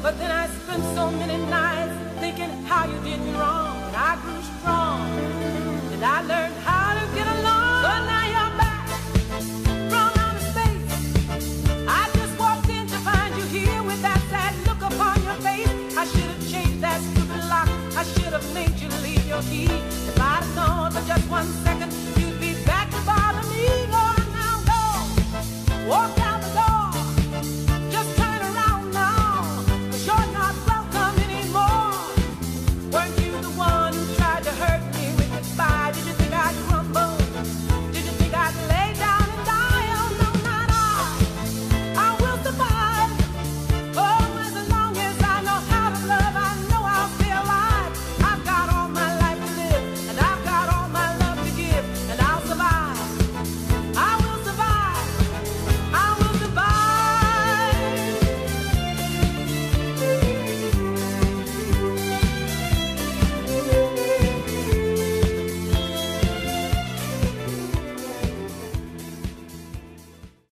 But then I spent so many nights thinking how you did me wrong, and I grew strong.